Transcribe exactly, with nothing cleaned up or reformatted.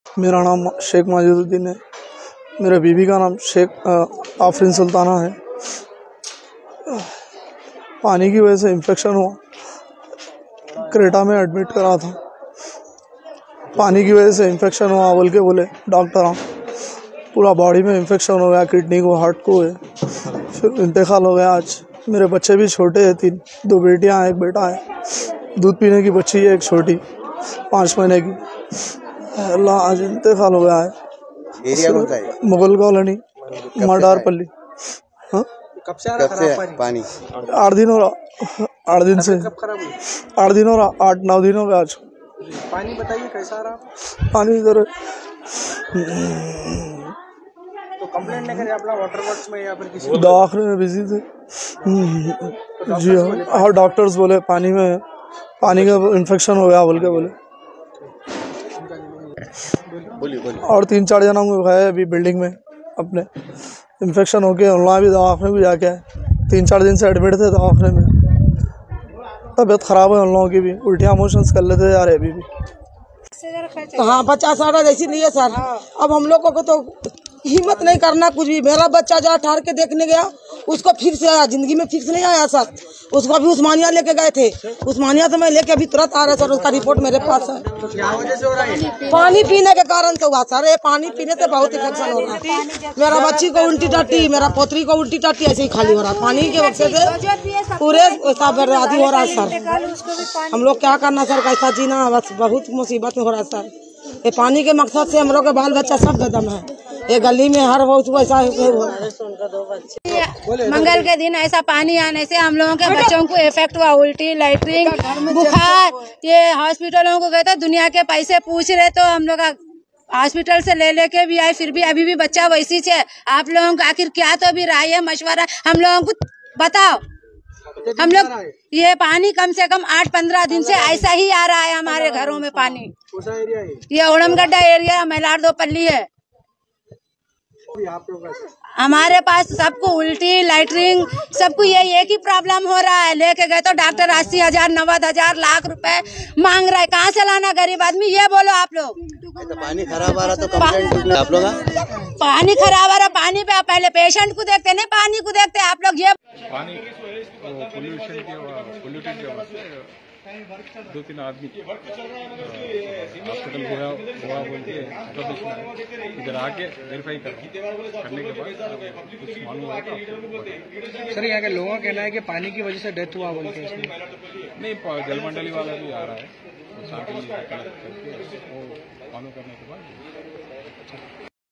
मेरा नाम शेख माजिदुद्दीन है। मेरे बीवी का नाम शेख आफरीन सुल्ताना है। पानी की वजह से इन्फेक्शन हुआ, क्रेटा में एडमिट करा था। पानी की वजह से इन्फेक्शन हुआ बोल के बोले डॉक्टर, हाँ पूरा बॉडी में इन्फेक्शन हो गया, किडनी को, हार्ट को है। फिर इंतकाल हो गया। आज मेरे बच्चे भी छोटे हैं, तीन, दो बेटियां हैं, एक बेटा है। दूध पीने की बच्ची है एक छोटी, पाँच महीने की। अल्लाह, आज इंतकाल हो गया है। एरिया कौन सा है? मुगल कॉलोनी, मडारपल्ली। हाँ, कब से आ रहा पानी? आठ दिन हो रहा, आठ दिन से आठ दिन हो रहा आठ नौ दिन हो गया आज। पानी बताइए कैसा आ रहा? पानी इधर तो कंप्लेंट नहीं करे अपना वाटर वर्क्स में या फिर किसी दवाखाने में बिजी थे। जी हाँ, हाँ डॉक्टर्स बोले पानी में पानी का इन्फेक्शन हो गया बोल के बोले। और तीन चार जनों को है अभी बिल्डिंग में अपने इन्फेक्शन हो गया। वहाँ भी दवाखाने भी जाके आए, तीन चार दिन से एडमिट थे दवाखाने में। तबीयत खराब है उन लोगों की भी, उल्टियाँ मोशंस कर लेते जा रहे अभी भी। हाँ, पचास साठ ऐसी नहीं है सर। अब हम लोग को तो हिम्मत नहीं करना कुछ भी। मेरा बच्चा जहाँ ठहर के देखने गया, उसको फिर से आया, जिंदगी में फिर से नहीं आया सर। उसको अभी उस्मानिया लेके गए थे, उस्मानिया से मैं लेके अभी तुरंत आ रहा सर। उसका रिपोर्ट मेरे पास है। क्या वजह से हो रहा है? पानी पीने के कारण से हुआ सर। ये पानी पीने से बहुत इन्फेक्शन हो रहा है। मेरा बच्ची को उल्टी टट्टी, मेरा पोतरी को उल्टी टट्टी ऐसे ही खाली हो रहा है। पानी के वजह से पूरे बर्बादी हो रहा है सर। हम लोग क्या करना सर, कैसा जीना, बस बहुत मुसीबत में हो रहा है सर। ये पानी के मकसद से हम लोग के बाल बच्चा सब खत्म है। ये गली में हर बहुत वैसा हो रहा है। मंगल के दिन ऐसा पानी आने से हम लोगों के बच्चों को इफेक्ट हुआ, उल्टी, लैट्रिन, बुखार। ये हॉस्पिटलों को गए तो दुनिया के पैसे पूछ रहे, तो हम लोग हॉस्पिटल से ले लेके भी आए, फिर भी अभी भी बच्चा वैसी है। आप लोगों को आखिर क्या तो भी राय है, मशवरा हम लोगों को बताओ। हम लोग ये पानी कम से कम आठ पंद्रह दिन से ऐसा ही आ रहा है हमारे घरों में पानी। ये उड़मगड्ढा एरिया मलारदोपल्ली है। हमारे पास सबको उल्टी, लैट्रिन, सबको ये एक ही प्रॉब्लम हो रहा है। लेके गए तो डॉक्टर अस्सी हजार नब्बे हजार लाख रुपए मांग रहा है। कहाँ से लाना गरीब आदमी, ये बोलो आप लोग। तो पानी खराब आ रहा तो कंप्लेंट आप लोग? पानी खराब आ रहा, पानी पे पहले पेशेंट को देखते नहीं, पानी को देखते आप लोग। ये पानी पोल्यूशन के पोल्यूटेड की वजह से दो तीन आदमी हॉस्पिटल गया हुआ बोल के इधर आके वेरीफाई करने के बाद कुछ मालूम हुआ था। सर, यहाँ के लोगों का कहना है कि पानी की वजह से डेथ हुआ बोल के। नहीं, जलमंडली वाला भी आ रहा है, वो मालूम करने के बाद